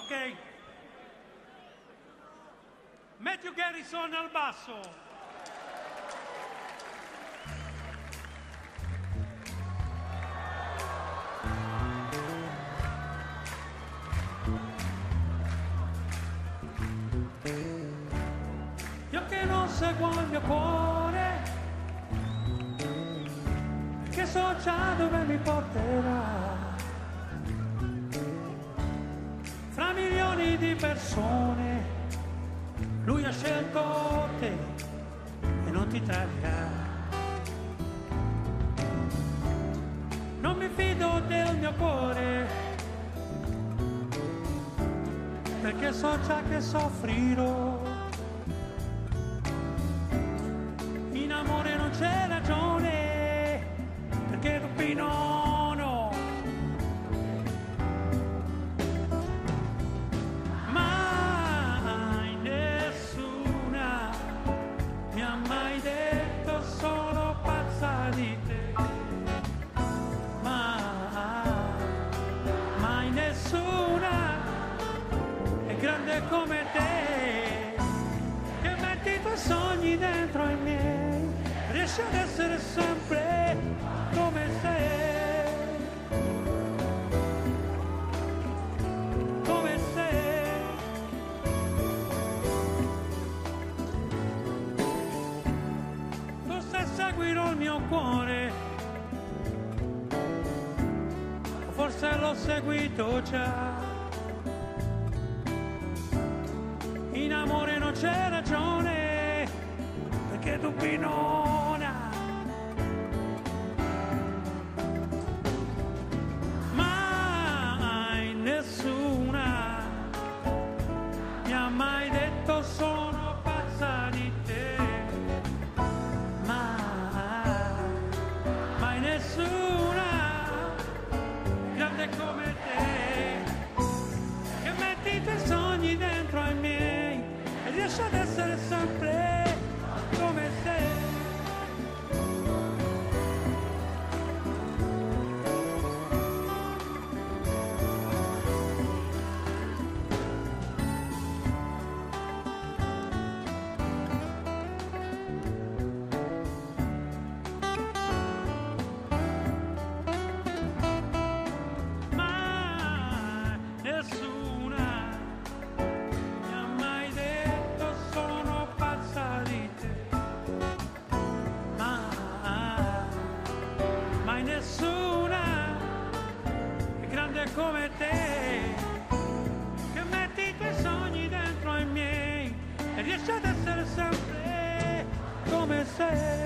Ok. Matthew Garrison al basso. Io che non seguo il mio cuore, che so già dove mi porterà. Fra milioni di persone, lui ha scelto te e non ti tradirà. Non mi fido del mio cuore, perché so già che soffrirò. In amore non c'è ragione, perché dubbi no. Mai nessuna mi ha mai detto sono pazza di te. Mai nessuna è grande come te, che metti i tuoi sogni dentro ai miei, riesci ad essere sempre come sei, come sei. Forse seguirò il mio cuore, forse l'ho seguito già. In amore non c'è ragione, perché tu pinona. Mai nessuna mi ha mai detto sono pazza di te. Mai nessuna grande come te, che metti i tuoi sogni dentro ai miei e riesci ad essere sempre come sei. Mai nessuna mi ha mai detto sono pazza di te. Mai nessuna è grande come te, che metti i tuoi sogni dentro ai miei e riesci ad essere sempre come sei.